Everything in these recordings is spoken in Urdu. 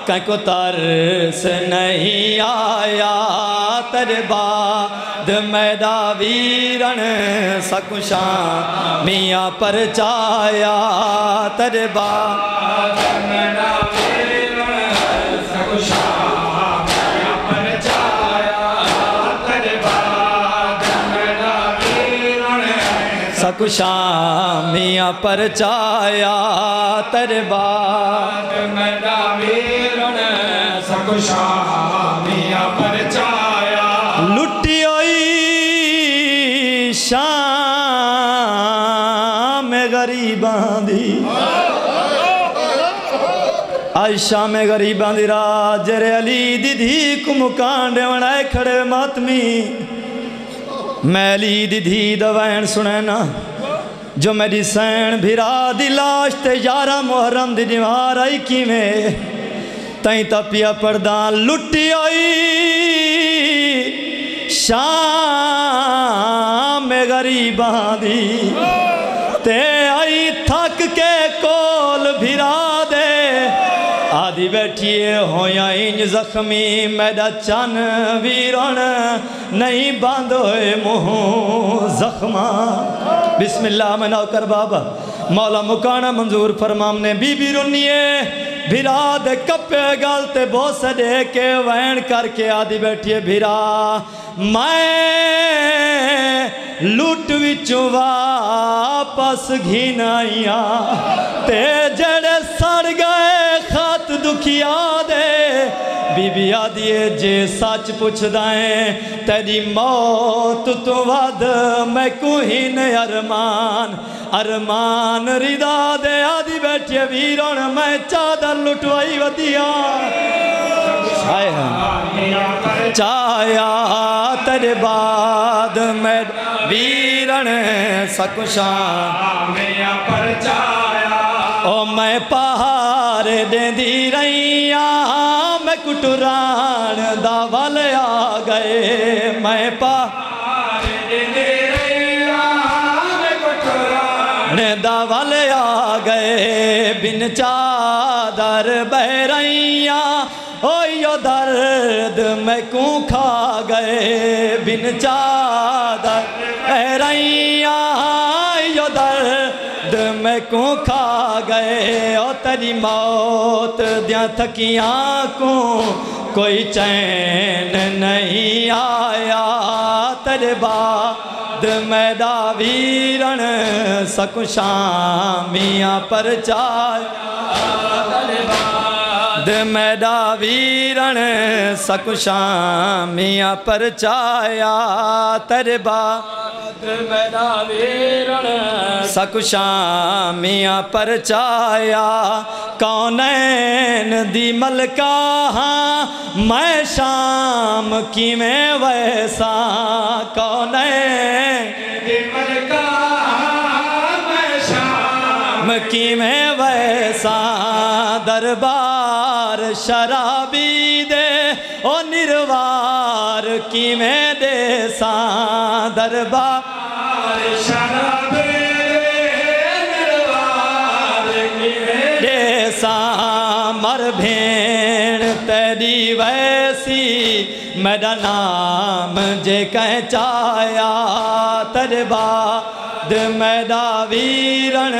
کہیں کو ترس نہیں آیا تیرے بعد میڈا ویرن سکشاں میاں پر چایا تیرے بعد میڈا ویرن سکشاں میاں پر چایا تیرے بعد میڈا ویرن سکشاں میاں پر چایا تیرے بعد میڈا ویرن سکشاں میاں پر چایا لٹی ہوئی شام غریباں دی آئی شام غریباں دی رات جرے علی دی دھی کو مکانڈے ونائے کھڑے ماتمی میں علی دی دھی دوائن سنینا جو میری سین بھیرا دی لاش تے 11 محرم دی دیوار آئی کی میں تائیں تا پیا پردان لٹی آئی شام غریباں دی تے آئی تھک کے کول بھیرا دے آدھی بیٹھیے ہویا انج زخمی میڈا چن ویرن نہیں باندھ ہوئے مہوں زخمہ بسم اللہ میں نوکر بابا مولا مکانہ منظور فرمام نے بی بی رنیے بھیرا دے کپے گالتے بہت سے دے کے وین کر کے آدھی بیٹھیے بھیرا میں لوٹ وچوں واپس گھینائیاں تے جڑے سڑ گئے خط دکھیا دے بی بی آدھیے جے سچ پوچھ دائیں تیری موت تو ود میں کوہین ارمان ارمان ردا دے آدھی بیٹھے ویرون میں چادر لٹوائی ودیا چایا تیرے بعد میں ویرن سکشاں میاں پر چایا او میں پہار دیں دی رہیاں میں کٹران داول آ گئے میں پہار دیں دی رہیاں میں کٹران داول آ گئے بن چادر بہ رہیاں اویو درد میں کوں کھا گئے بن چادر بہ رہیاں اویو درد میں کوں کھا گئے او تیری موت دیاں تھکیاں کوں کوئی چین نہیں آیا تیرے بعد میڈا ویرن سکشاں میاں پر چایا تیرے بعد میڈا ویرن سکشاں میاں پر چایا تیرے بعد میڈا ویرن سکشاں میاں پر چایا کونین دی ملکہ ہاں میں شام کی میں ویسا کونین دی ملکہ ہاں میں شام کی میں ویسا دربار شرابی دے او نروار کی میں دے ساں دربار شرابی دے نروار کی میں دے ساں مر بھین تیری ویسی میرا نام جے کہیں چایا تیرے بعد میڈا ویرن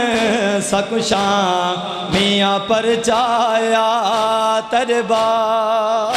سکشاں میاں پر چایا تیرے بعد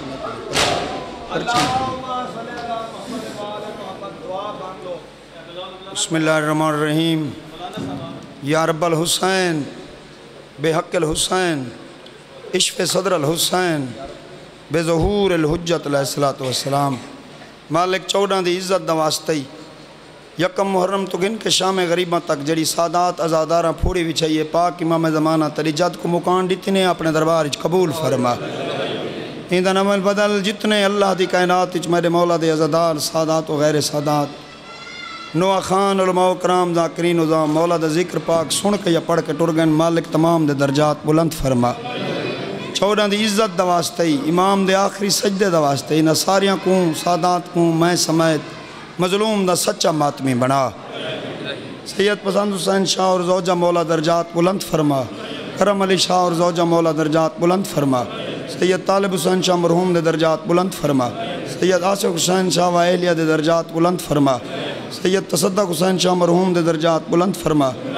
بسم اللہ الرحمن الرحیم یا رب الحسین بے حق الحسین عشق صدر الحسین بے ظہور الحجت علیہ السلام مالک 14 دی عزت دا واسطی یکم محرم تو گن کے شام غریباں تک جڑی سادات ازاداراں پھوڑی وچھائیے پاک امام زمانہ تری جد کو مکان دیتی نے اپنے دربار قبول فرما ایندن عمل بدل جتنے اللہ دی کائنات اچ میرے مولا دے ازادار سادات و غیر سادات نوح خان علماء کرام ذاکرین وزام مولا دے ذکر پاک سن کے یا پڑھ کے ٹرگن مالک تمام دے درجات بلند فرما 14 دی عزت دا واسطی امام دے آخری سجدے دا واسطی نہ ساریاں کوں سادات کوں میں سمیت مظلوم دا سچا ماتمی بنا سید پسند حسین شاہ اور زوجہ مولا درجات بلند فرما کرم علی شاہ اور زوجہ مولا درجات بلند فرما سید طالب حسین شاہ مرحوم دے درجات بلند فرما سید عاشق حسین شاہ و اہلیہ دے درجات بلند فرما سید تصدق حسین شاہ مرحوم دے درجات بلند فرما